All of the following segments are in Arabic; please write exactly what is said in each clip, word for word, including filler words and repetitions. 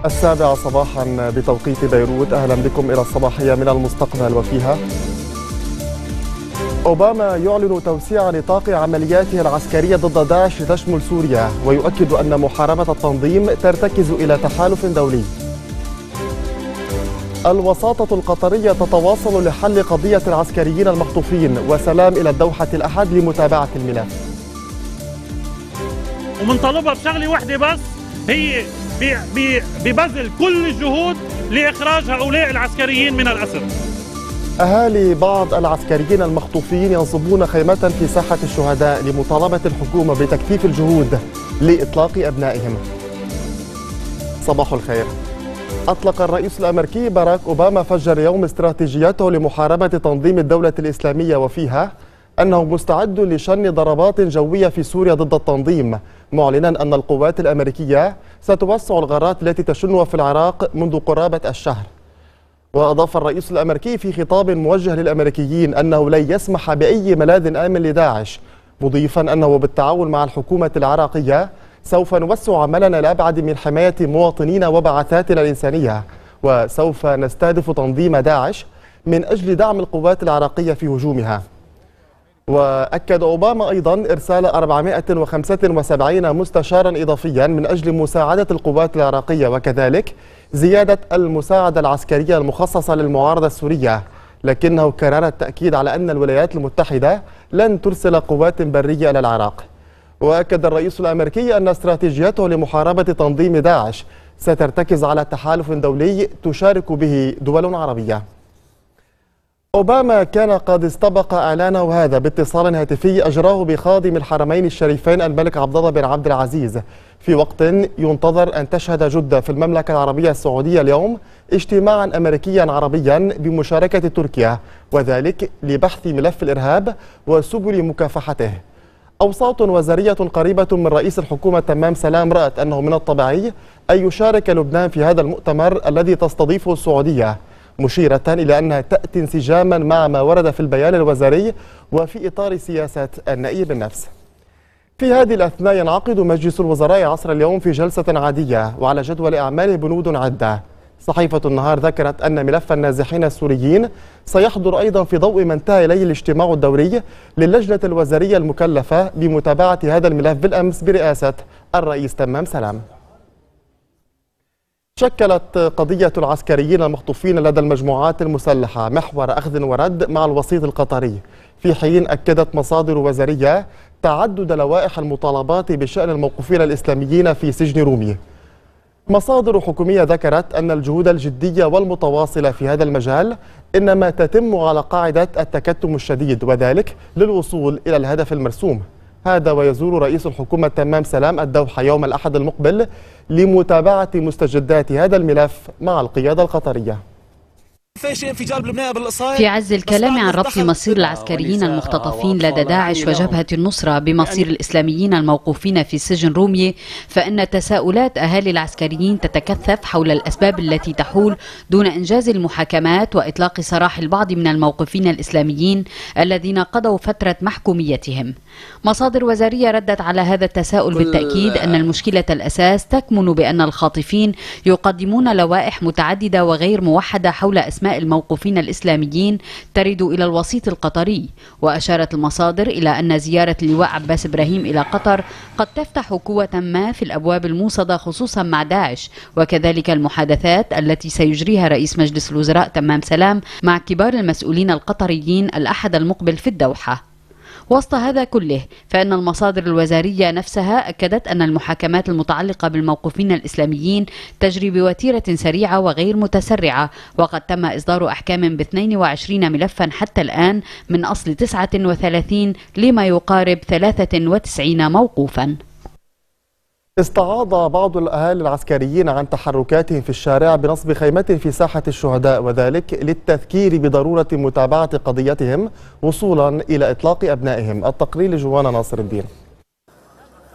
السابعة صباحا بتوقيت بيروت. أهلا بكم إلى الصباحية من المستقبل، وفيها أوباما يعلن توسيع نطاق عملياته العسكرية ضد داعش لتشمل سوريا، ويؤكد أن محاربة التنظيم ترتكز إلى تحالف دولي. الوساطة القطرية تتواصل لحل قضية العسكريين المخطوفين، وسلام إلى الدوحة الأحد لمتابعة الملف. ومنطلبها بشغلة واحدة بس، هي ببذل كل الجهود لإخراج هؤلاء العسكريين من الأسر. أهالي بعض العسكريين المخطوفين ينصبون خيمة في ساحة الشهداء لمطالبة الحكومة بتكثيف الجهود لإطلاق أبنائهم. صباح الخير. أطلق الرئيس الأمريكي باراك أوباما فجر اليوم استراتيجيته لمحاربة تنظيم الدولة الإسلامية، وفيها أنه مستعد لشن ضربات جوية في سوريا ضد التنظيم، معلنا أن القوات الأمريكية ستوسع الغارات التي تشنها في العراق منذ قرابة الشهر. وأضاف الرئيس الأمريكي في خطاب موجه للأمريكيين أنه لن يسمح بأي ملاذ آمن لداعش، مضيفا أنه بالتعاون مع الحكومة العراقية سوف نوسع عملنا لأبعد من حماية مواطنينا وبعثاتنا الإنسانية، وسوف نستهدف تنظيم داعش من أجل دعم القوات العراقية في هجومها. وأكد أوباما أيضا إرسال أربعمائة وخمسة وسبعين مستشارا إضافيا من أجل مساعدة القوات العراقية، وكذلك زيادة المساعدة العسكرية المخصصة للمعارضة السورية، لكنه كرر التأكيد على أن الولايات المتحدة لن ترسل قوات برية إلى العراق. وأكد الرئيس الأمريكي أن استراتيجيته لمحاربة تنظيم داعش سترتكز على تحالف دولي تشارك به دول عربية. أوباما كان قد استبق إعلانه هذا باتصال هاتفي أجراه بخادم الحرمين الشريفين الملك عبد الله بن عبد العزيز، في وقت ينتظر أن تشهد جدة في المملكة العربية السعودية اليوم اجتماعا أمريكيا عربيا بمشاركة تركيا، وذلك لبحث ملف الإرهاب وسبل مكافحته. أوساط وزارية قريبة من رئيس الحكومة تمام سلام رأت أنه من الطبيعي أن يشارك لبنان في هذا المؤتمر الذي تستضيفه السعودية، مشيرة إلى أنها تأتي انسجاما مع ما ورد في البيان الوزاري وفي إطار سياسة النائب النفس. في هذه الأثناء ينعقد مجلس الوزراء عصر اليوم في جلسة عادية، وعلى جدول أعماله بنود عدة. صحيفة النهار ذكرت أن ملف النازحين السوريين سيحضر أيضا في ضوء ما انتهى إليه الاجتماع الدوري للجنة الوزارية المكلفة بمتابعة هذا الملف بالأمس برئاسة الرئيس تمام سلام. شكلت قضية العسكريين المخطوفين لدى المجموعات المسلحة محور أخذ ورد مع الوسيط القطري، في حين أكدت مصادر وزارية تعدد لوائح المطالبات بشأن الموقوفين الإسلاميين في سجن رومي. مصادر حكومية ذكرت أن الجهود الجدية والمتواصلة في هذا المجال إنما تتم على قاعدة التكتم الشديد، وذلك للوصول إلى الهدف المرسوم. هذا ويزور رئيس الحكومة تمام سلام الدوحة يوم الأحد المقبل لمتابعة مستجدات هذا الملف مع القيادة القطرية. في عز الكلام عن ربط مصير العسكريين المختطفين لدى داعش وجبهة النصرة بمصير الإسلاميين الموقوفين في سجن رومية، فإن تساؤلات أهالي العسكريين تتكثف حول الأسباب التي تحول دون إنجاز المحاكمات وإطلاق سراح البعض من الموقوفين الإسلاميين الذين قضوا فترة محكوميتهم. مصادر وزارية ردت على هذا التساؤل بالتأكيد أن المشكلة الأساس تكمن بأن الخاطفين يقدمون لوائح متعددة وغير موحدة حول أسماء الموقوفين الإسلاميين ترد إلى الوسيط القطري. وأشارت المصادر إلى أن زيارة اللواء عباس إبراهيم إلى قطر قد تفتح قوة ما في الأبواب الموصدة خصوصا مع داعش، وكذلك المحادثات التي سيجريها رئيس مجلس الوزراء تمام سلام مع كبار المسؤولين القطريين الأحد المقبل في الدوحة. وسط هذا كله فإن المصادر الوزارية نفسها أكدت أن المحاكمات المتعلقة بالموقوفين الإسلاميين تجري بوتيرة سريعة وغير متسرعة، وقد تم إصدار أحكام ب اثنين وعشرين ملفا حتى الآن من أصل تسعة وثلاثين لما يقارب ثلاثة وتسعين موقوفا. استعاض بعض الأهالي العسكريين عن تحركاتهم في الشارع بنصب خيمة في ساحة الشهداء، وذلك للتذكير بضرورة متابعة قضيتهم وصولا إلى إطلاق أبنائهم. التقرير لجوانا ناصر الدين.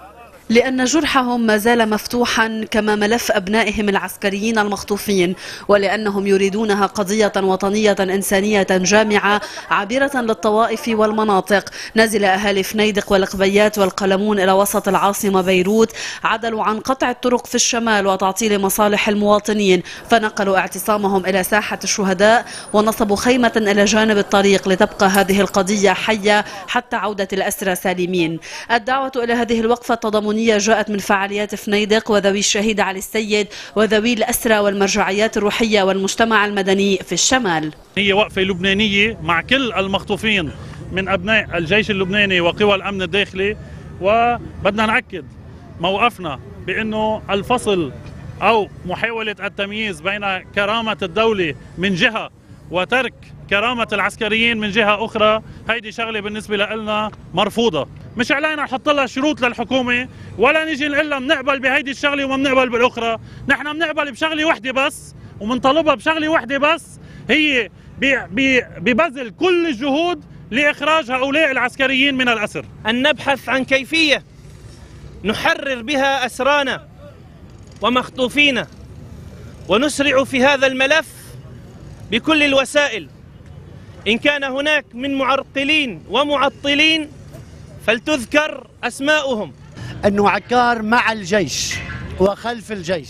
لأن جرحهم ما زال مفتوحا كما ملف أبنائهم العسكريين المخطوفين، ولأنهم يريدونها قضية وطنية إنسانية جامعة عابرة للطوائف والمناطق. نزل أهالي فنيدق والقبيات والقلمون إلى وسط العاصمة بيروت، عدلوا عن قطع الطرق في الشمال وتعطيل مصالح المواطنين، فنقلوا اعتصامهم إلى ساحة الشهداء ونصبوا خيمة إلى جانب الطريق لتبقى هذه القضية حية حتى عودة الأسرى سالمين. الدعوة إلى هذه الوقفة التضامنية جاءت من فعاليات فنيدق وذوي الشهيد علي السيد وذوي الأسرى والمرجعيات الروحية والمجتمع المدني في الشمال. هي وقفة لبنانية مع كل المخطوفين من أبناء الجيش اللبناني وقوى الأمن الداخلي، وبدنا نأكد موقفنا بأنه الفصل أو محاولة التمييز بين كرامة الدولة من جهة وترك كرامة العسكريين من جهة أخرى، هيدي شغلة بالنسبة لنا مرفوضة. مش علينا نحط لها شروط للحكومة ولا نيجي نقول لها بنقبل بهيدي الشغلة وما بنقبل بالأخرى. نحن بنقبل بشغلة وحدة بس ومنطلبها بشغلة وحدة بس، هي ببذل كل الجهود لإخراج هؤلاء العسكريين من الأسر. أن نبحث عن كيفية نحرر بها أسرانا ومخطوفينا، ونسرع في هذا الملف بكل الوسائل. إن كان هناك من معرقلين ومعطلين فلتذكر أسماؤهم. أنه عكار مع الجيش وخلف الجيش،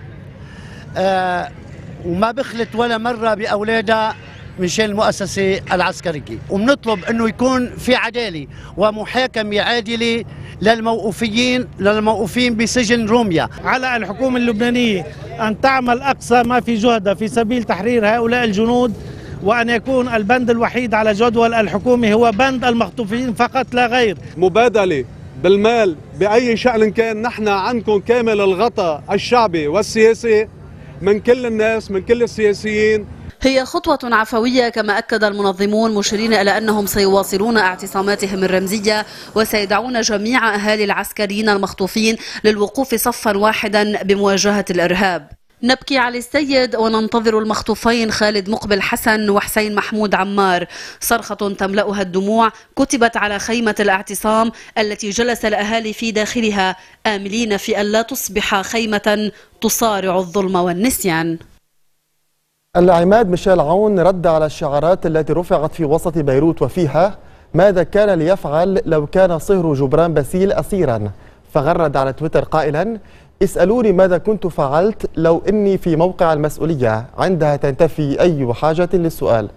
آه وما بخلت ولا مرة بأولادها من شان المؤسسة العسكرية، وبنطلب أنه يكون في عدالة ومحاكمة عادلة للموقوفين للموقوفين بسجن روميا. على الحكومة اللبنانية أن تعمل أقصى ما في جهدها في سبيل تحرير هؤلاء الجنود، وأن يكون البند الوحيد على جدول الحكومة هو بند المخطوفين فقط لا غير. مبادلة بالمال بأي شأن كان، نحن عندكم كامل الغطاء الشعبي والسياسي من كل الناس من كل السياسيين. هي خطوة عفوية كما أكد المنظمون، مشيرين إلى أنهم سيواصلون اعتصاماتهم الرمزية وسيدعون جميع أهالي العسكريين المخطوفين للوقوف صفا واحدا بمواجهة الإرهاب. نبكي علي السيد وننتظر المخطوفين خالد مقبل حسن وحسين محمود عمار. صرخة تملأها الدموع كتبت على خيمة الاعتصام التي جلس الأهالي في داخلها، آملين في ألا تصبح خيمة تصارع الظلم والنسيان. العماد ميشيل عون رد على الشعارات التي رفعت في وسط بيروت وفيها ماذا كان ليفعل لو كان صهر جبران باسيل أسيرا، فغرد على تويتر قائلا: اسألوني ماذا كنت فعلت لو إني في موقع المسؤولية، عندها تنتفي أي حاجة للسؤال.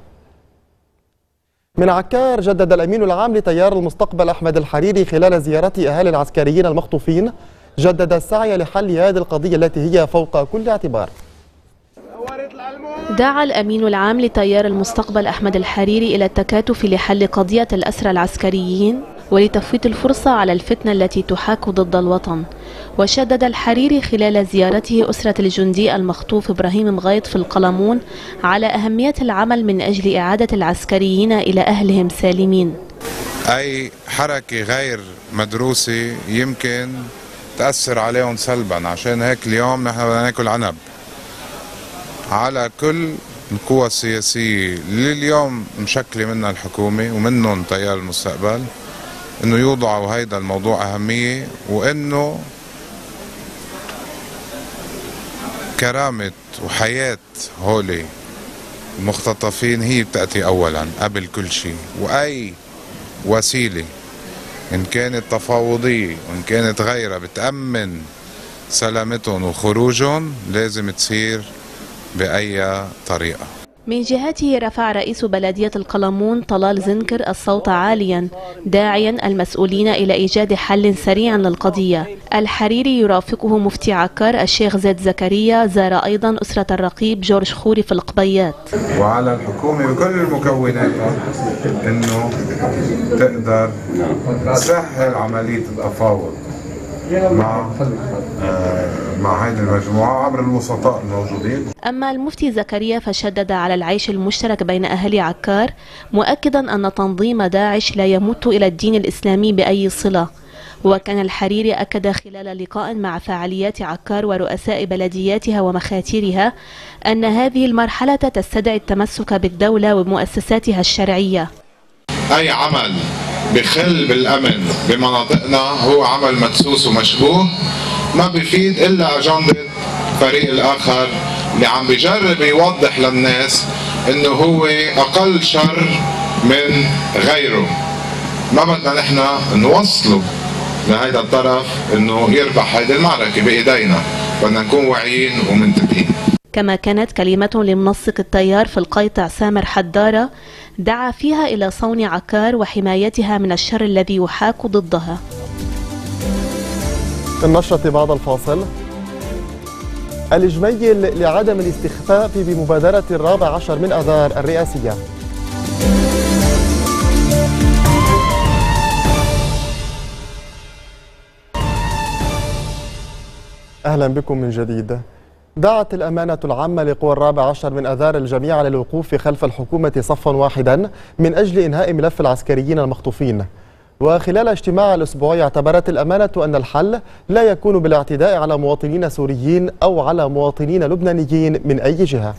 من عكار جدد الأمين العام لتيار المستقبل أحمد الحريري خلال زيارة أهالي العسكريين المخطوفين جدد السعي لحل هذه القضية التي هي فوق كل اعتبار. دعا الأمين العام لتيار المستقبل أحمد الحريري إلى التكاتف لحل قضية الأسرى العسكريين ولتفويت الفرصة على الفتنة التي تحاك ضد الوطن. وشدد الحريري خلال زيارته أسرة الجندي المخطوف إبراهيم مغيط في القلمون على أهمية العمل من أجل إعادة العسكريين إلى أهلهم سالمين. أي حركة غير مدروسة يمكن تأثر عليهم سلبا، عشان هيك اليوم نحن بدنا ناكل عنب على كل القوى السياسية اللي اليوم مشكلة منها الحكومة ومنهم تيار المستقبل، انه يوضعوا هيدا الموضوع اهمية، وانه كرامة وحياة هولي المختطفين هي بتأتي اولا قبل كل شيء، واي وسيلة ان كانت تفاوضية وان كانت غيرها بتأمن سلامتهم وخروجهم لازم تصير بأي طريقة. من جهته رفع رئيس بلدية القلمون طلال زنكر الصوت عاليا داعيا المسؤولين إلى إيجاد حل سريع للقضية. الحريري يرافقه مفتي عكار الشيخ زيد زكريا زار أيضا أسرة الرقيب جورج خوري في القبيات. وعلى الحكومة بكل المكوناتها أنه تقدر تسهل عملية التفاوض مع مع هذه المجموعة عبر الوسطاء الموجودين. أما المفتي زكريا فشدد على العيش المشترك بين أهالي عكار، مؤكدا أن تنظيم داعش لا يمت إلى الدين الإسلامي بأي صلة. وكان الحريري أكد خلال لقاء مع فعاليات عكار ورؤساء بلدياتها ومخاترها أن هذه المرحلة تستدعي التمسك بالدولة ومؤسساتها الشرعية. أي عمل بخل بالأمن بمناطقنا هو عمل مدسوس ومشبوه، ما بيفيد إلا أجندة الفريق الآخر اللي عم بيجرب يوضح للناس إنه هو أقل شر من غيره. ما بدنا نحن نوصله لهيدا الطرف إنه يربح هيدي المعركة بإيدينا، بدنا نكون واعيين ومنتبهين. كما كانت كلمة لمنسق التيار في القيطع سامر حدارة دعا فيها إلى صون عكار وحمايتها من الشر الذي يحاك ضدها. النشرة بعد الفاصل. الجميل لعدم الاستخفاف بمبادرة الرابع عشر من آذار الرئاسية. أهلا بكم من جديد. دعت الأمانة العامة لقوى الرابع عشر من آذار الجميع للوقوف خلف الحكومة صفا واحدا من أجل إنهاء ملف العسكريين المخطوفين. وخلال اجتماع الأسبوعي اعتبرت الأمانة أن الحل لا يكون بالاعتداء على مواطنين سوريين أو على مواطنين لبنانيين من أي جهة.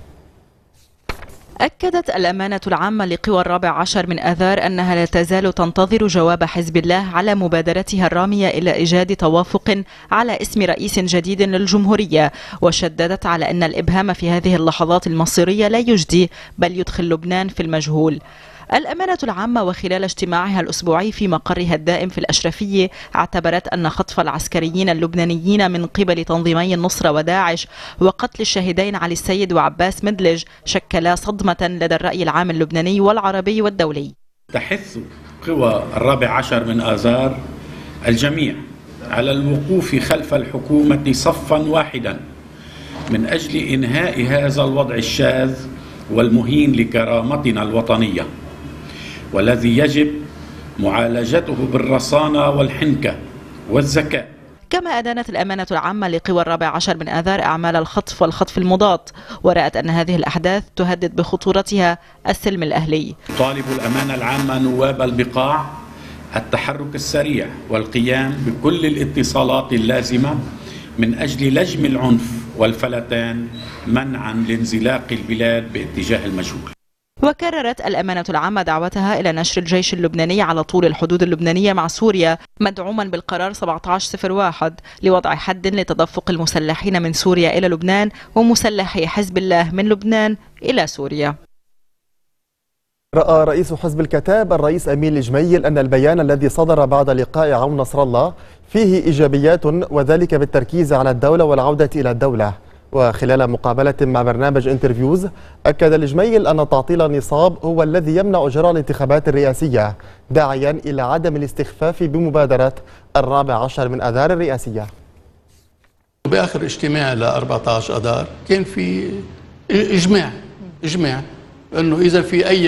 أكدت الأمانة العامة لقوى الرابع عشر من آذار أنها لا تزال تنتظر جواب حزب الله على مبادرتها الرامية إلى إيجاد توافق على اسم رئيس جديد للجمهورية، وشددت على أن الإبهام في هذه اللحظات المصيرية لا يجدي بل يدخل لبنان في المجهول. الأمانة العامة وخلال اجتماعها الأسبوعي في مقرها الدائم في الأشرفية اعتبرت أن خطف العسكريين اللبنانيين من قبل تنظيمي النصرة وداعش وقتل الشهيدين علي السيد وعباس مدلج شكلا صدمة لدى الرأي العام اللبناني والعربي والدولي. تحث قوى الرابع عشر من آذار الجميع على الوقوف خلف الحكومة صفا واحدا من أجل إنهاء هذا الوضع الشاذ والمهين لكرامتنا الوطنية، والذي يجب معالجته بالرصانة والحنكة والذكاء. كما أدانت الأمانة العامة لقوى الرابع عشر من آذار أعمال الخطف والخطف المضاد، ورأت أن هذه الأحداث تهدد بخطورتها السلم الأهلي. طالب الأمانة العامة نواب البقاع التحرك السريع والقيام بكل الاتصالات اللازمة من أجل لجم العنف والفلتان منعا لانزلاق البلاد باتجاه المجهول. وكررت الأمانة العامة دعوتها إلى نشر الجيش اللبناني على طول الحدود اللبنانية مع سوريا مدعوما بالقرار سبعة عشر صفر واحد لوضع حد لتدفق المسلحين من سوريا إلى لبنان ومسلحي حزب الله من لبنان إلى سوريا. رأى رئيس حزب الكتاب الرئيس أمين الجميل أن البيان الذي صدر بعد لقاء عون نصر الله فيه إيجابيات، وذلك بالتركيز على الدولة والعودة إلى الدولة. وخلال مقابلة مع برنامج انترفيوز أكد الجميل أن تعطيل النصاب هو الذي يمنع إجراء الانتخابات الرئاسية، داعيا إلى عدم الاستخفاف بمبادرة الرابع عشر من آذار الرئاسية. بآخر اجتماع ل أربعة عشر آذار كان في إجماع إجماع أنه إذا في أي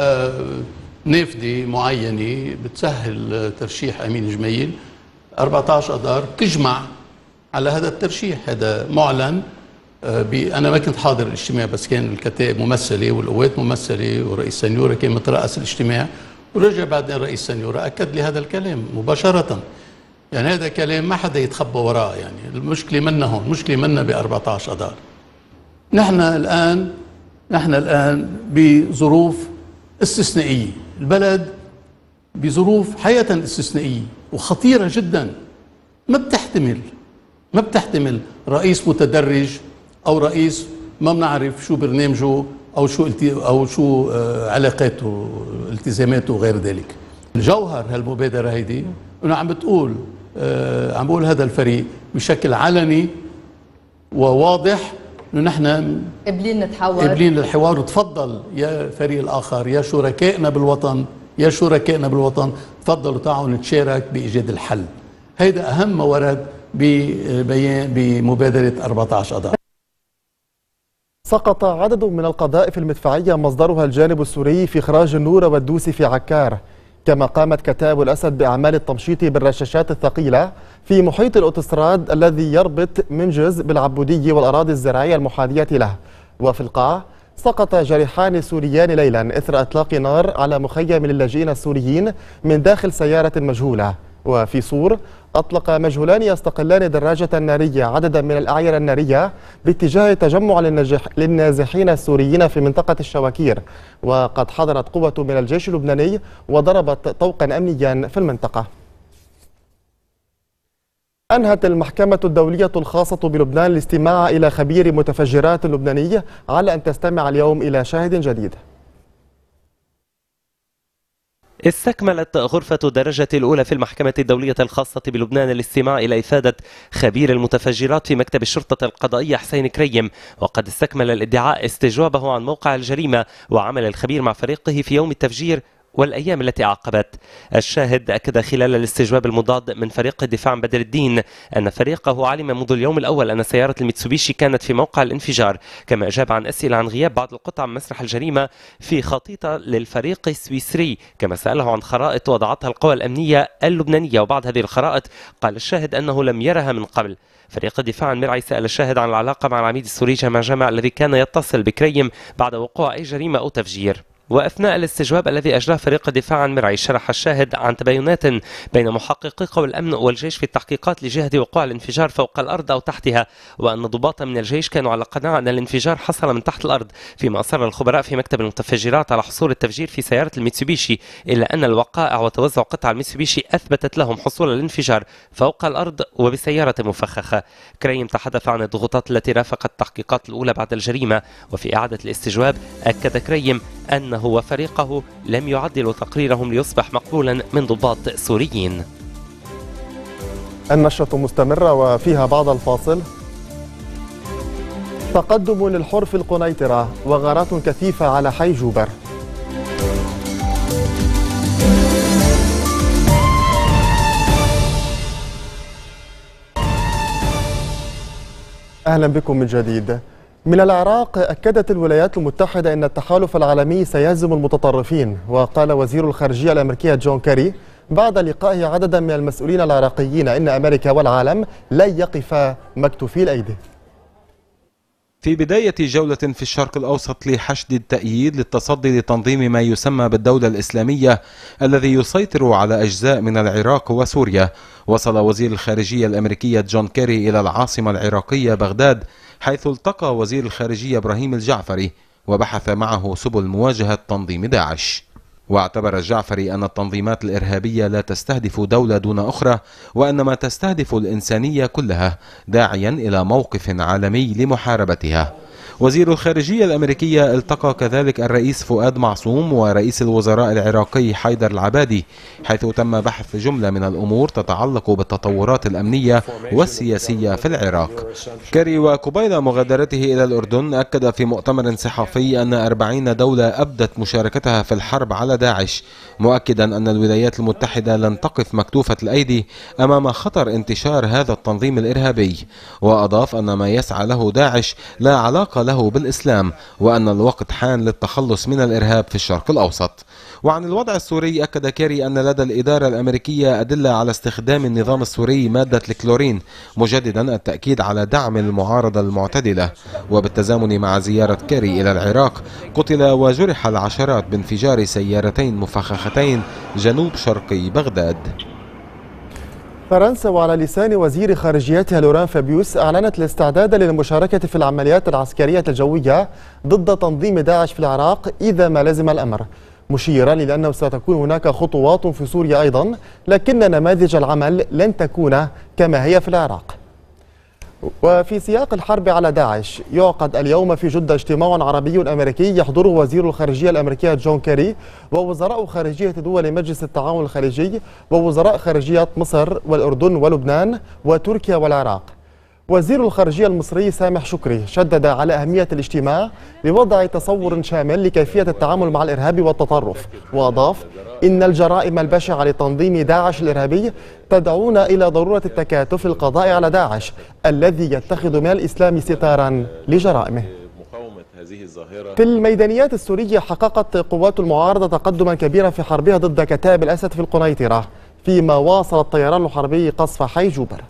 نافذة معينة بتسهل ترشيح أمين الجميل أربعة عشر آذار تجمع على هذا الترشيح. هذا معلن. أنا ما كنت حاضر الاجتماع، بس كان الكتائب ممثلة والقوات ممثلة ورئيس سنيورة كان مترأس الاجتماع، ورجع بعدين رئيس سنيورة أكد لي هذا الكلام مباشرة. يعني هذا كلام ما حدا يتخبى وراه. يعني المشكلة منا هون، المشكلة منا ب أربعة عشر آذار. نحن الآن نحن الآن بظروف استثنائية، البلد بظروف حقيقة استثنائية وخطيرة جدا، ما بتحتمل ما بتحتمل رئيس متدرج او رئيس ما بنعرف شو برنامجه او شو او شو علاقاته التزاماته وغير ذلك. الجوهر هالمبادره هيدي انه عم بتقول عم بقول هذا الفريق بشكل علني وواضح انه نحن قابلين نتحاور قابلين للحوار، وتفضل يا فريق الاخر يا شركائنا بالوطن يا شركائنا بالوطن تفضلوا تعالوا نتشارك بايجاد الحل. هيدا اهم ما ورد ببيان بمبادرة أربعة عشر آذار. سقط عدد من القذائف المدفعية مصدرها الجانب السوري في إخراج النور والدوسي في عكار، كما قامت كتائب الأسد بأعمال التمشيط بالرشاشات الثقيلة في محيط الأوتوستراد الذي يربط منجز بالعبودية والأراضي الزراعية المحاذية له. وفي القاع سقط جريحان سوريان ليلا إثر إطلاق نار على مخيم للاجئين السوريين من داخل سيارة مجهولة. وفي صور أطلق مجهولان يستقلان دراجة نارية عددا من الأعيرة النارية باتجاه تجمع للنازحين السوريين في منطقة الشواكير، وقد حضرت قوة من الجيش اللبناني وضربت طوقا أمنيا في المنطقة. أنهت المحكمة الدولية الخاصة بلبنان الاستماع إلى خبير متفجرات لبناني على أن تستمع اليوم إلى شاهد جديد. استكملت غرفة الدرجة الأولى في المحكمة الدولية الخاصة بلبنان الاستماع إلى إفادة خبير المتفجرات في مكتب الشرطة القضائية حسين كريم، وقد استكمل الادعاء استجوابه عن موقع الجريمة وعمل الخبير مع فريقه في يوم التفجير والأيام التي عقبت. الشاهد أكد خلال الاستجواب المضاد من فريق الدفاع عن بدر الدين أن فريقه علم منذ اليوم الأول أن سيارة الميتسوبيشي كانت في موقع الانفجار، كما أجاب عن أسئلة عن غياب بعض القطع من مسرح الجريمة في خطيطة للفريق السويسري، كما سأله عن خرائط وضعتها القوى الأمنية اللبنانية، وبعض هذه الخرائط قال الشاهد أنه لم يرها من قبل. فريق الدفاع عن مرعي سأل الشاهد عن العلاقة مع العميد السوري جمع جمع الذي كان يتصل بكريم بعد وقوع أي جريمة أو تفجير. وأثناء الاستجواب الذي أجراه فريق الدفاع عن مرعي شرح الشاهد عن تباينات بين محققي قوى الأمن والجيش في التحقيقات لجهة وقوع الانفجار فوق الأرض أو تحتها، وأن ضباطا من الجيش كانوا على قناعة أن الانفجار حصل من تحت الأرض، فيما أصر الخبراء في مكتب المتفجرات على حصول التفجير في سيارة الميتسوبيشي، إلا أن الوقائع وتوزع قطع الميتسوبيشي أثبتت لهم حصول الانفجار فوق الأرض وبسيارة مفخخة. كريم تحدث عن الضغوطات التي رافقت التحقيقات الأولى بعد الجريمة، وفي إعادة الاستجواب أكد كريم أنه وفريقه لم يعدلوا تقريرهم ليصبح مقبولا من ضباط سوريين. النشرة مستمرة وفيها بعد الفاصل. تقدم للحر في القنيطرة وغارات كثيفة على حي جوبر. أهلا بكم من جديد. من العراق أكدت الولايات المتحدة أن التحالف العالمي سيهزم المتطرفين، وقال وزير الخارجية الأمريكي جون كيري بعد لقائه عددا من المسؤولين العراقيين إن أمريكا والعالم لن يقفا مكتوفي الأيدي. في بداية جولة في الشرق الأوسط لحشد التأييد للتصدي لتنظيم ما يسمى بالدولة الإسلامية الذي يسيطر على أجزاء من العراق وسوريا، وصل وزير الخارجية الأمريكي جون كيري إلى العاصمة العراقية بغداد، حيث التقى وزير الخارجية إبراهيم الجعفري وبحث معه سبل مواجهة تنظيم داعش. واعتبر الجعفري أن التنظيمات الإرهابية لا تستهدف دولة دون أخرى، وأنما تستهدف الإنسانية كلها، داعيا إلى موقف عالمي لمحاربتها. وزير الخارجية الأمريكية التقى كذلك الرئيس فؤاد معصوم ورئيس الوزراء العراقي حيدر العبادي، حيث تم بحث جملة من الأمور تتعلق بالتطورات الأمنية والسياسية في العراق. كيري وقبيل مغادرته إلى الأردن أكد في مؤتمر صحفي أن أربعين دولة أبدت مشاركتها في الحرب على داعش، مؤكدا أن الولايات المتحدة لن تقف مكتوفة الأيدي أمام خطر انتشار هذا التنظيم الإرهابي، وأضاف أن ما يسعى له داعش لا علاقة له بالإسلام، وأن الوقت حان للتخلص من الإرهاب في الشرق الأوسط. وعن الوضع السوري أكد كيري أن لدى الإدارة الأمريكية أدلة على استخدام النظام السوري مادة الكلورين، مجددا التأكيد على دعم المعارضة المعتدلة. وبالتزامن مع زيارة كيري إلى العراق قتل وجرح العشرات بانفجار سيارتين مفخختين جنوب شرقي بغداد. فرنسا وعلى لسان وزير خارجيتها لوران فابيوس أعلنت الاستعداد للمشاركة في العمليات العسكرية الجوية ضد تنظيم داعش في العراق إذا ما لزم الأمر، مشيرا إلى أنه ستكون هناك خطوات في سوريا أيضا، لكن نماذج العمل لن تكون كما هي في العراق. وفي سياق الحرب على داعش يعقد اليوم في جدة اجتماع عربي أمريكي يحضره وزير الخارجية الأمريكية جون كيري ووزراء خارجية دول مجلس التعاون الخليجي ووزراء خارجية مصر والأردن ولبنان وتركيا والعراق. وزير الخارجية المصري سامح شكري شدد على أهمية الاجتماع لوضع تصور شامل لكيفية التعامل مع الإرهاب والتطرف، وأضاف إن الجرائم البشعة لتنظيم داعش الإرهابي تدعونا إلى ضرورة التكاتف للقضاء على داعش الذي يتخذ من الإسلام ستارا لجرائمه. في الميدانيات السورية حققت قوات المعارضة تقدما كبيرا في حربها ضد كتائب الأسد في القنيطرة، فيما واصل الطيران الحربي قصف حي جوبر.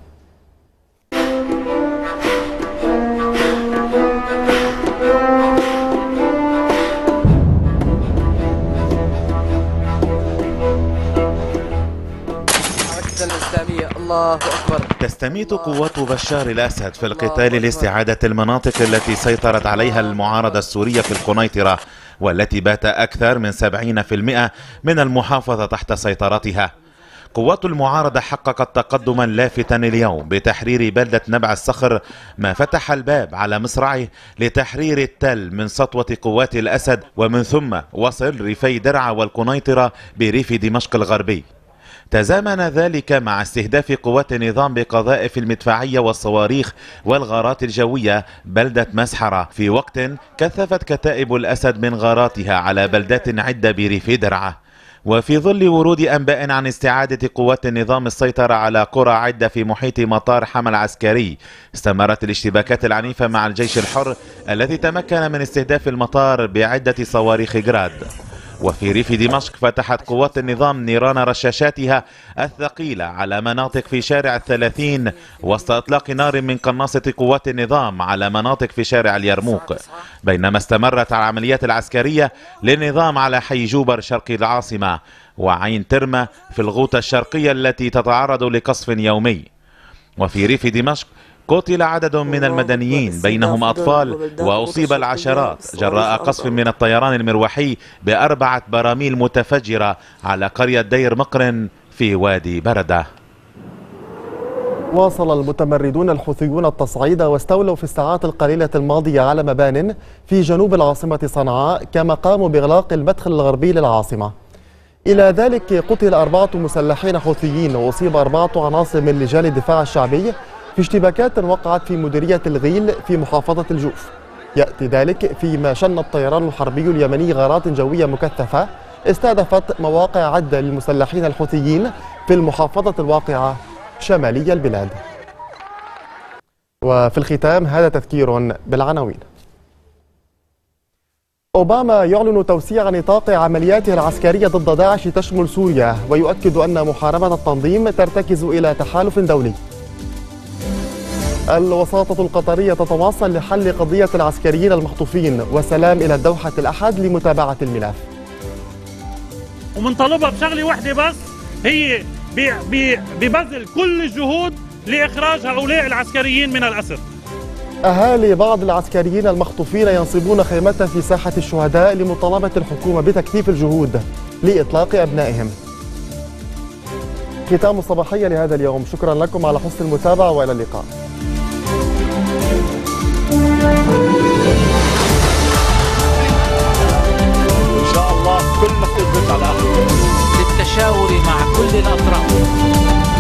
الإسلامية الله تستميت قوات بشار الأسد في القتال لاستعادة المناطق التي سيطرت عليها المعارضة السورية في القنيطرة، والتي بات أكثر من سبعين بالمئة من المحافظة تحت سيطرتها. قوات المعارضة حققت تقدما لافتا اليوم بتحرير بلدة نبع الصخر، ما فتح الباب على مصرعه لتحرير التل من سطوة قوات الأسد، ومن ثم وصل ريفي درعا والقنيطرة بريف دمشق الغربي. تزامن ذلك مع استهداف قوات النظام بقذائف المدفعية والصواريخ والغارات الجوية بلدة مسحرة، في وقت كثفت كتائب الأسد من غاراتها على بلدات عدة بريف درعا. وفي ظل ورود أنباء عن استعادة قوات النظام السيطرة على قرى عدة في محيط مطار حما العسكري، استمرت الاشتباكات العنيفة مع الجيش الحر الذي تمكن من استهداف المطار بعدة صواريخ جراد. وفي ريف دمشق فتحت قوات النظام نيران رشاشاتها الثقيلة على مناطق في شارع الثلاثين، وسط إطلاق نار من قناصة قوات النظام على مناطق في شارع اليرموك، بينما استمرت العمليات العسكرية للنظام على حي جوبر شرق العاصمة وعين ترمة في الغوطة الشرقية التي تتعرض لقصف يومي. وفي ريف دمشق قتل عدد من المدنيين بينهم أطفال، وأصيب العشرات جراء قصف من الطيران المروحي بأربعة براميل متفجرة على قرية دير مقرن في وادي بردة. واصل المتمردون الحوثيون التصعيد واستولوا في الساعات القليلة الماضية على مبان في جنوب العاصمة صنعاء، كما قاموا بإغلاق المدخل الغربي للعاصمة. إلى ذلك قتل أربعة مسلحين حوثيين وأصيب أربعة عناصر من لجان الدفاع الشعبي في اشتباكات وقعت في مديرية الغيل في محافظة الجوف. يأتي ذلك فيما شن الطيران الحربي اليمني غارات جوية مكثفة استهدفت مواقع عدة للمسلحين الحوثيين في المحافظة الواقعة شمالي البلاد. وفي الختام هذا تذكير بالعناوين. أوباما يعلن توسيع نطاق عملياته العسكرية ضد داعش تشمل سوريا، ويؤكد أن محاربة التنظيم ترتكز إلى تحالف دولي. الوساطة القطرية تتواصل لحل قضية العسكريين المخطوفين، وسلام إلى الدوحة الأحد لمتابعة الملف. ومنطلبها بشغلة واحدة بس، هي ببذل كل الجهود لإخراج هؤلاء العسكريين من الأسر. أهالي بعض العسكريين المخطوفين ينصبون خيمة في ساحة الشهداء لمطالبة الحكومة بتكثيف الجهود لإطلاق أبنائهم. ختام الصباحية لهذا اليوم، شكرا لكم على حسن المتابعة وإلى اللقاء. إن شاء الله كل ما تقدر على للتشاور مع كل الأطراف.